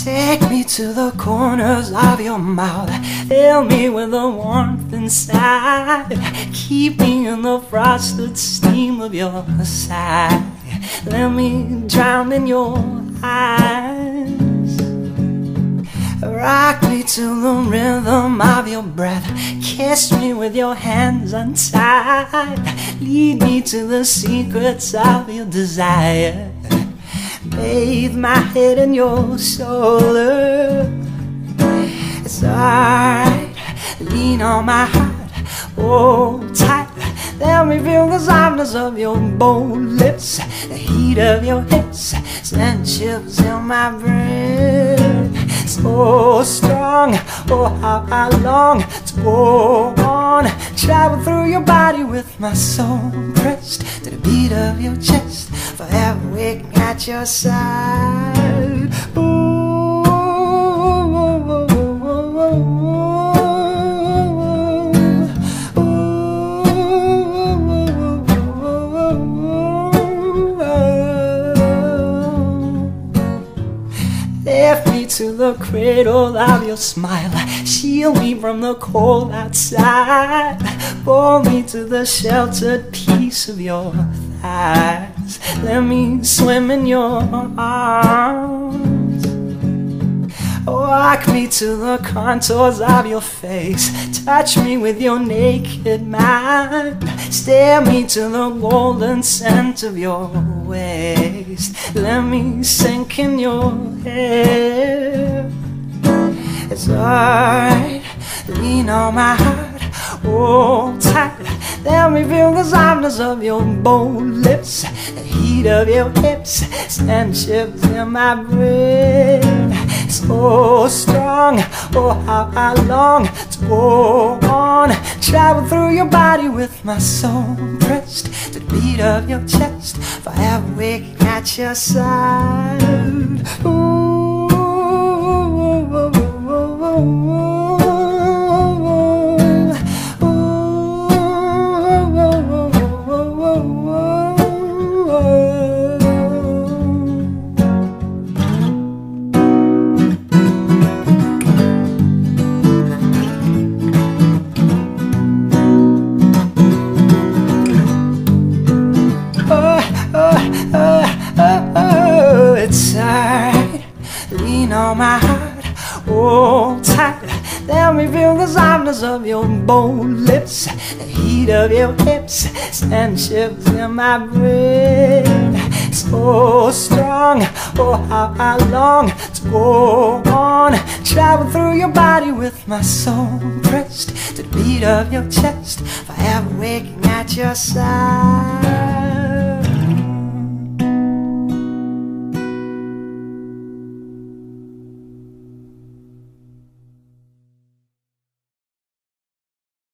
Take me to the corners of your mouth, fill me with the warmth inside, keep me in the frosted steam of your sigh. Let me drown in your eyes. Rock me to the rhythm of your breath, kiss me with your hands untied, lead me to the secrets of your desire. Bathe my head in your shoulder. It's alright, lean on my heart, hold tight. Let me feel the softness of your bold lips, the heat of your hips, send chills in my brain. So strong, oh how I long to go on, travel through your body with my soul pressed to the beat of your chest, forever waking at your side. Ooh. Lift me to the cradle of your smile, shield me from the cold outside, pull me to the sheltered peace of your thighs. Let me swim in your arms. Walk me to the contours of your face, touch me with your naked mind, stare me to the golden scent of your waist. Let me sink in your hair. It's alright, lean on my heart, hold tight. Let me feel the softness of your bold lips, the heat of your hips, send chills in my brain. So strong, oh how I long to go on, travel through your body with my soul pressed to the beat of your chest, forever waking at your side. Ooh. It's alright, lean on my heart, hold tight. Let me feel the softness of your bold lips, the heat of your hips, send chills in my brain. So strong, oh how I long to go on, travel through your body with my soul pressed to the beat of your chest, forever waking at your side.